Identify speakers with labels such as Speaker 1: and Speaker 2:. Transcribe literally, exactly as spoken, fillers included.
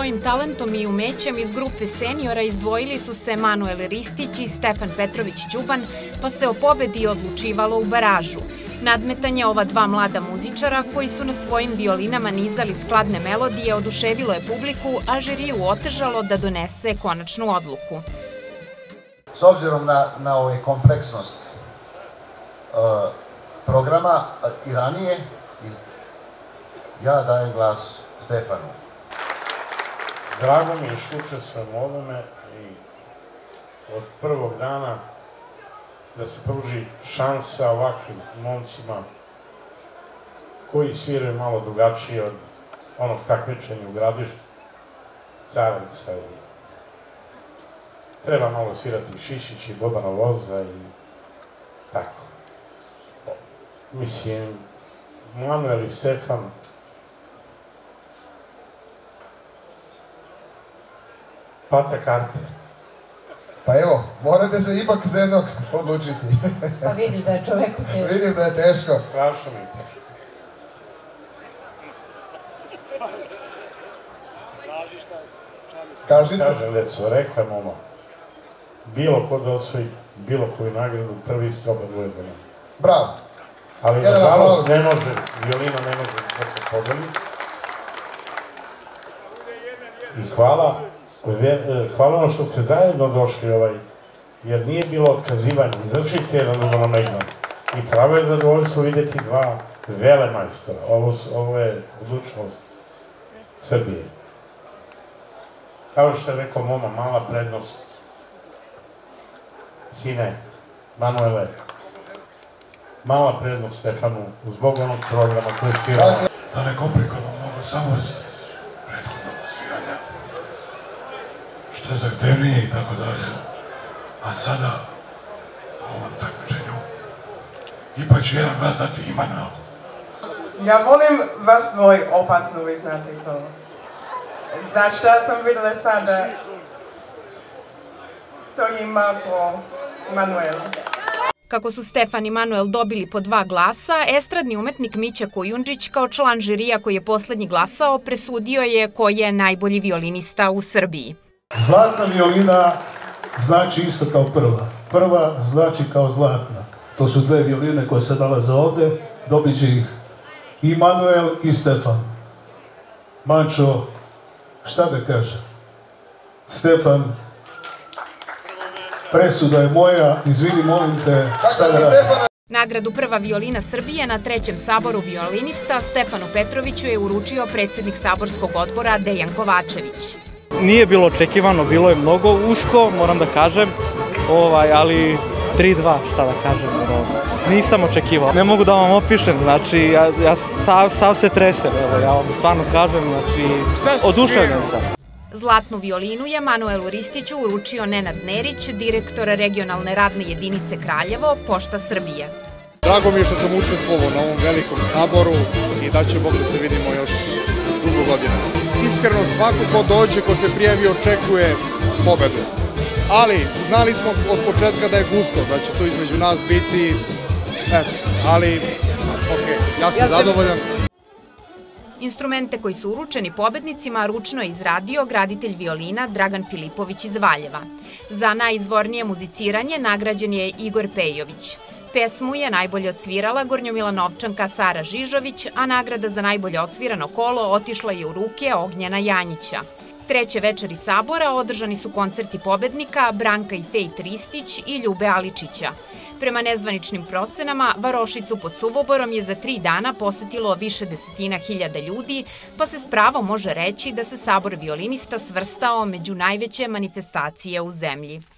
Speaker 1: svojim talentom i umećem iz grupe seniora izdvojili su se Manuel Ristić i Stefan Petrović-Đuban, pa se o pobedi odlučivalo u baražu. Nadmetanje ova dva mlada muzičara, koji su na svojim violinama nizali skladne melodije, oduševilo je publiku, a žiriju otežalo da donese konačnu odluku.
Speaker 2: S obzirom na, na ovaj kompleksnost uh, programa i ranije, ja dajem glas Stefanu.
Speaker 3: Drago mi je što učestvujem u ovome i od prvog dana da se pruži šansa ovakvim momcima koji sviraju malo drugačije od onog takmičenja u Gradištu, Carevica i treba malo svirati Šišić i Bobana Voza i tako. Mislim, Manuel i Stefan pata karte.
Speaker 4: Pa evo, morate se ipak za jednog odlučiti.
Speaker 5: Pa vidiš da je čoveku teško.
Speaker 4: Vidim da je teško.
Speaker 3: Strašno mi je teško.
Speaker 4: Kažite.
Speaker 3: Kaže, leco, rekao je mama, bilo ko da osvoji bilo koju nagradu, prvi se oba dvoje za njega.
Speaker 4: Bravo.
Speaker 3: Ali, nažalost, ne može, violina ne može da se podeli. I hvala, hvala ono što ste zajedno došli ovaj, jer nije bilo otkazivanja. Izašli ste jedan drugo na megnan. I pravo je zadovoljstvo vidjeti dva vele majstora. Ovo, ovo je budućnost Srbije. Kao što je rekao moma, mala prednost. Sine, Manuele, mala prednost Stefanu, zbog onog programa koji je svirao.
Speaker 6: Da ne komplikujemo mnogo, samo iz prethodnog sviranja, što je zahtevnije i tako dalje. A sada, u ovom takmičenju, ipak ću jedan glas dati Imanu.
Speaker 7: Ja volim vas dvoj, opasno vi znate to. Znaš šta sam vidjela sada? To ima po Manuelu.
Speaker 1: Kako su Stefan i Manuel dobili po dva glasa, estradni umetnik Mića Kojundžić kao član žirija koji je poslednji glasao presudio je ko je najbolji violinista u Srbiji.
Speaker 6: Zlatna violina znači isto kao prva. Prva znači kao zlatna. To su dve violine koje se nalaze ovde, dobit će ih i Manuel i Stefan. Mančo, šta da kažem? Stefan, presuda je moja, izvini, molim te, šta da radim?
Speaker 1: Nagradu Prva violina Srbije na trećem saboru violinista Stefanu Petroviću je uručio predsjednik saborskog odbora Dejan Kovačević.
Speaker 8: Nije bilo očekivano, bilo je mnogo usko, moram da kažem, ali tri dva, šta da kažem, nisam očekivao. Ne mogu da vam opišem, znači, ja sav se tresem, evo, ja vam stvarno kažem, znači, oduševljen sam.
Speaker 1: Zlatnu violinu je Manuelu Ristiću uručio Nenad Nerić, direktor regionalne radne jedinice Kraljevo, Pošta Srbije.
Speaker 9: Drago mi je što sam učestvovao na ovom velikom saboru i da će Bog da se vidimo još dugo godina. Iskreno, svako ko dođe, ko se prijavi, očekuje pobedu. Ali, znali smo od početka da je gusto, da će to između nas biti, eto, ali, okej, ja sam zadovoljan.
Speaker 1: Instrumente koji su uručeni pobednicima ručno je izradio graditelj violina Dragan Filipović iz Valjeva. Za najizvornije muziciranje nagrađen je Igor Pejović. Pesmu je najbolje odsvirala Gornjomilanovčanka Sara Žižović, a nagrada za najbolje odsvirano kolo otišla je u ruke Ognjena Janjića. Treće večeri sabora održani su koncerti pobednika Branka i Fejt Ristić i Ljube Aličića. Prema nezvaničnim procenama, Varošicu pod Suvoborom je za tri dana posetilo više desetina hiljada ljudi, pa se s pravom može reći da se sabor violinista svrstao među najveće manifestacije u zemlji.